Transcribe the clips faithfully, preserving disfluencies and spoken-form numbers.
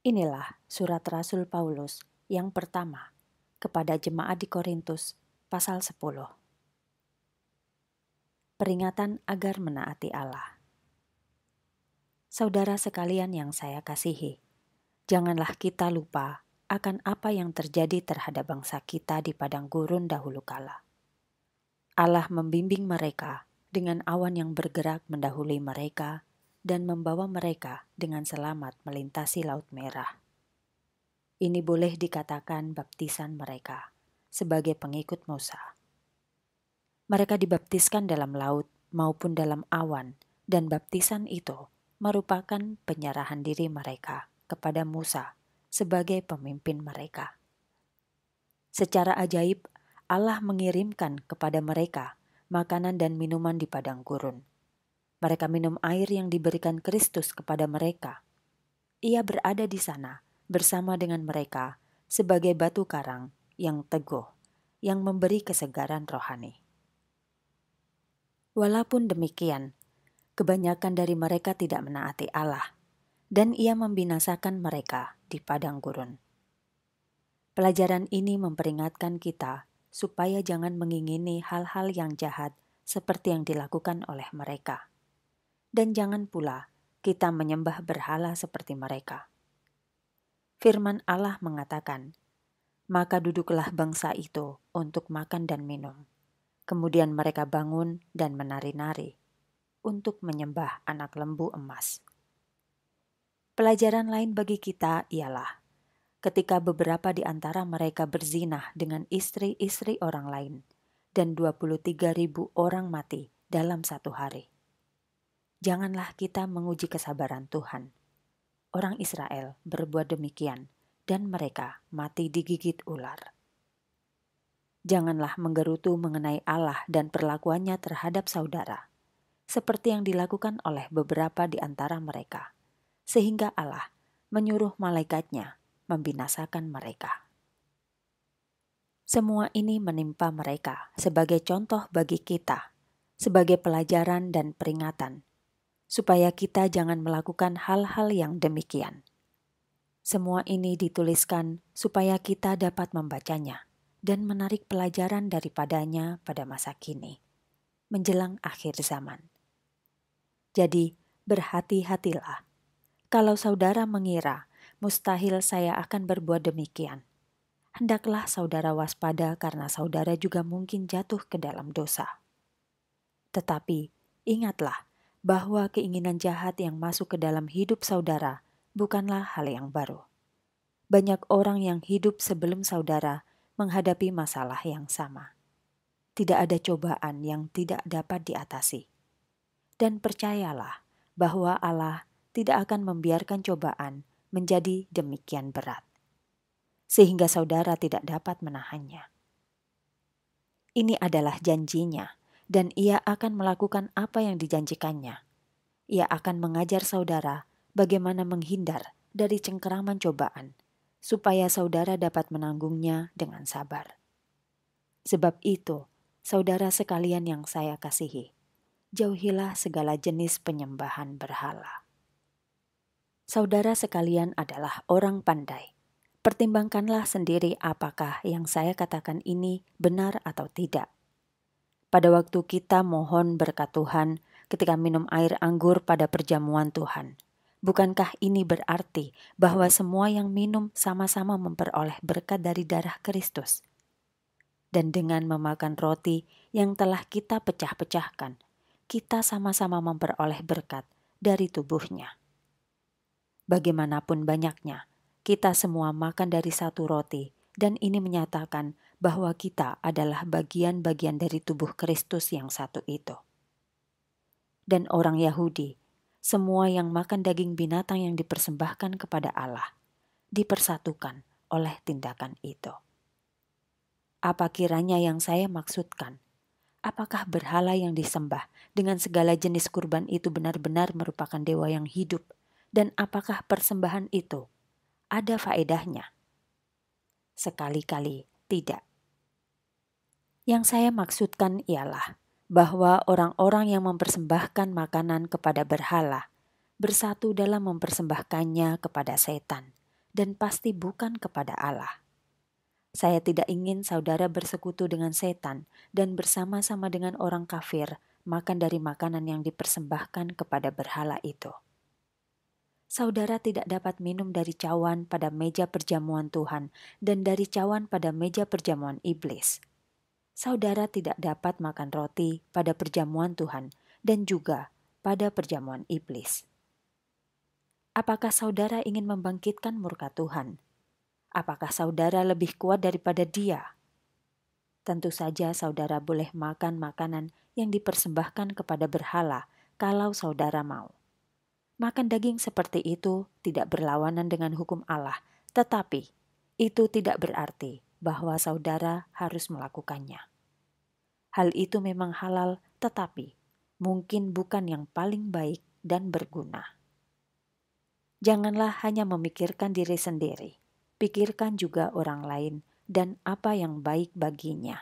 Inilah surat Rasul Paulus yang pertama kepada jemaat di Korintus pasal sepuluh. Peringatan agar menaati Allah. Saudara sekalian yang saya kasihi, janganlah kita lupa akan apa yang terjadi terhadap bangsa kita di padang gurun dahulu kala. Allah membimbing mereka dengan awan yang bergerak mendahului mereka dan membawa mereka dengan selamat melintasi Laut Merah. Ini boleh dikatakan baptisan mereka sebagai pengikut Musa. Mereka dibaptiskan dalam laut maupun dalam awan, dan baptisan itu merupakan penyerahan diri mereka kepada Musa sebagai pemimpin mereka. Secara ajaib, Allah mengirimkan kepada mereka makanan dan minuman di padang gurun. Mereka minum air yang diberikan Kristus kepada mereka. Ia berada di sana bersama dengan mereka sebagai batu karang yang teguh, yang memberi kesegaran rohani. Walaupun demikian, kebanyakan dari mereka tidak menaati Allah, dan ia membinasakan mereka di padang gurun. Pelajaran ini memperingatkan kita supaya jangan mengingini hal-hal yang jahat seperti yang dilakukan oleh mereka. Dan jangan pula kita menyembah berhala seperti mereka. Firman Allah mengatakan, "Maka duduklah bangsa itu untuk makan dan minum. Kemudian mereka bangun dan menari-nari untuk menyembah anak lembu emas." Pelajaran lain bagi kita ialah ketika beberapa di antara mereka berzinah dengan istri-istri orang lain dan dua puluh tiga ribu orang mati dalam satu hari. Janganlah kita menguji kesabaran Tuhan. Orang Israel berbuat demikian dan mereka mati digigit ular. Janganlah menggerutu mengenai Allah dan perlakuannya terhadap saudara, seperti yang dilakukan oleh beberapa di antara mereka, sehingga Allah menyuruh malaikatnya membinasakan mereka. Semua ini menimpa mereka sebagai contoh bagi kita, sebagai pelajaran dan peringatan, supaya kita jangan melakukan hal-hal yang demikian. Semua ini dituliskan supaya kita dapat membacanya dan menarik pelajaran daripadanya pada masa kini, menjelang akhir zaman. Jadi, berhati-hatilah. Kalau saudara mengira mustahil saya akan berbuat demikian, hendaklah saudara waspada karena saudara juga mungkin jatuh ke dalam dosa. Tetapi, ingatlah bahwa keinginan jahat yang masuk ke dalam hidup saudara bukanlah hal yang baru. Banyak orang yang hidup sebelum saudara menghadapi masalah yang sama. Tidak ada cobaan yang tidak dapat diatasi. Dan percayalah bahwa Allah tidak akan membiarkan cobaan menjadi demikian berat, sehingga saudara tidak dapat menahannya. Ini adalah janjinya, dan ia akan melakukan apa yang dijanjikannya. Ia akan mengajar saudara bagaimana menghindar dari cengkeraman cobaan, supaya saudara dapat menanggungnya dengan sabar. Sebab itu, saudara sekalian yang saya kasihi, jauhilah segala jenis penyembahan berhala. Saudara sekalian adalah orang pandai. Pertimbangkanlah sendiri apakah yang saya katakan ini benar atau tidak. Pada waktu kita mohon berkat Tuhan ketika minum air anggur pada perjamuan Tuhan, bukankah ini berarti bahwa semua yang minum sama-sama memperoleh berkat dari darah Kristus? Dan dengan memakan roti yang telah kita pecah-pecahkan, kita sama-sama memperoleh berkat dari tubuhnya. Bagaimanapun banyaknya, kita semua makan dari satu roti, dan ini menyatakan bahwa kita adalah bagian-bagian dari tubuh Kristus yang satu itu. Dan orang Yahudi, semua yang makan daging binatang yang dipersembahkan kepada Allah, dipersatukan oleh tindakan itu. Apa kiranya yang saya maksudkan? Apakah berhala yang disembah dengan segala jenis kurban itu benar-benar merupakan dewa yang hidup? Dan apakah persembahan itu ada faedahnya? Sekali-kali tidak. Yang saya maksudkan ialah bahwa orang-orang yang mempersembahkan makanan kepada berhala bersatu dalam mempersembahkannya kepada setan, dan pasti bukan kepada Allah. Saya tidak ingin saudara bersekutu dengan setan dan bersama-sama dengan orang kafir makan dari makanan yang dipersembahkan kepada berhala itu. Saudara tidak dapat minum dari cawan pada meja perjamuan Tuhan dan dari cawan pada meja perjamuan iblis. Saudara tidak dapat makan roti pada perjamuan Tuhan dan juga pada perjamuan iblis. Apakah saudara ingin membangkitkan murka Tuhan? Apakah saudara lebih kuat daripada Dia? Tentu saja saudara boleh makan makanan yang dipersembahkan kepada berhala kalau saudara mau. Makan daging seperti itu tidak berlawanan dengan hukum Allah, tetapi itu tidak berarti bahwa saudara harus melakukannya. Hal itu memang halal, tetapi mungkin bukan yang paling baik dan berguna. Janganlah hanya memikirkan diri sendiri, pikirkan juga orang lain dan apa yang baik baginya.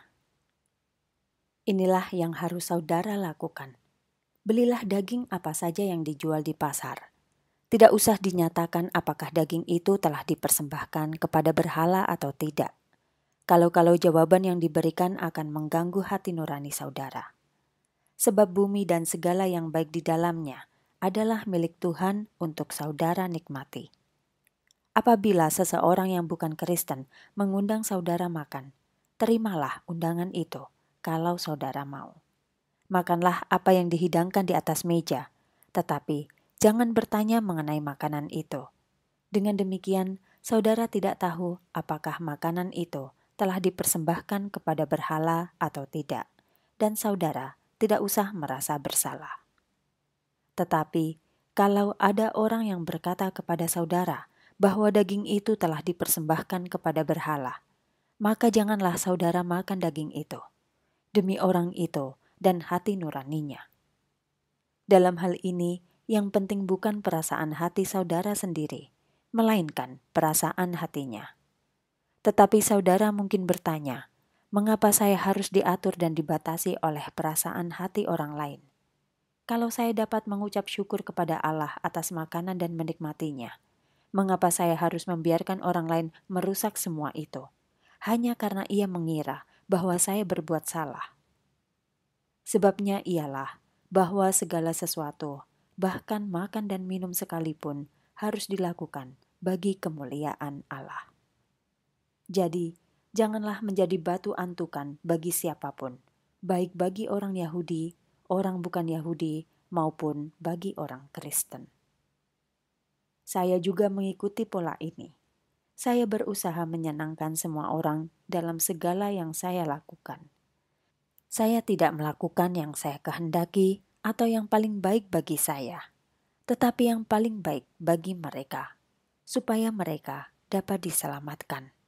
Inilah yang harus saudara lakukan. Belilah daging apa saja yang dijual di pasar. Tidak usah dinyatakan apakah daging itu telah dipersembahkan kepada berhala atau tidak. Kalau-kalau jawaban yang diberikan akan mengganggu hati nurani saudara. Sebab bumi dan segala yang baik di dalamnya adalah milik Tuhan untuk saudara nikmati. Apabila seseorang yang bukan Kristen mengundang saudara makan, terimalah undangan itu kalau saudara mau. Makanlah apa yang dihidangkan di atas meja, tetapi jangan bertanya mengenai makanan itu. Dengan demikian, saudara tidak tahu apakah makanan itu telah dipersembahkan kepada berhala atau tidak, dan saudara tidak usah merasa bersalah. Tetapi, kalau ada orang yang berkata kepada saudara bahwa daging itu telah dipersembahkan kepada berhala, maka janganlah saudara makan daging itu, demi orang itu dan hati nuraninya. Dalam hal ini, yang penting bukan perasaan hati saudara sendiri, melainkan perasaan hatinya. Tetapi saudara mungkin bertanya, mengapa saya harus diatur dan dibatasi oleh perasaan hati orang lain? Kalau saya dapat mengucap syukur kepada Allah atas makanan dan menikmatinya, mengapa saya harus membiarkan orang lain merusak semua itu, hanya karena ia mengira bahwa saya berbuat salah? Sebabnya ialah bahwa segala sesuatu, bahkan makan dan minum sekalipun, harus dilakukan bagi kemuliaan Allah. Jadi, janganlah menjadi batu antukan bagi siapapun, baik bagi orang Yahudi, orang bukan Yahudi, maupun bagi orang Kristen. Saya juga mengikuti pola ini. Saya berusaha menyenangkan semua orang dalam segala yang saya lakukan. Saya tidak melakukan yang saya kehendaki atau yang paling baik bagi saya, tetapi yang paling baik bagi mereka, supaya mereka dapat diselamatkan.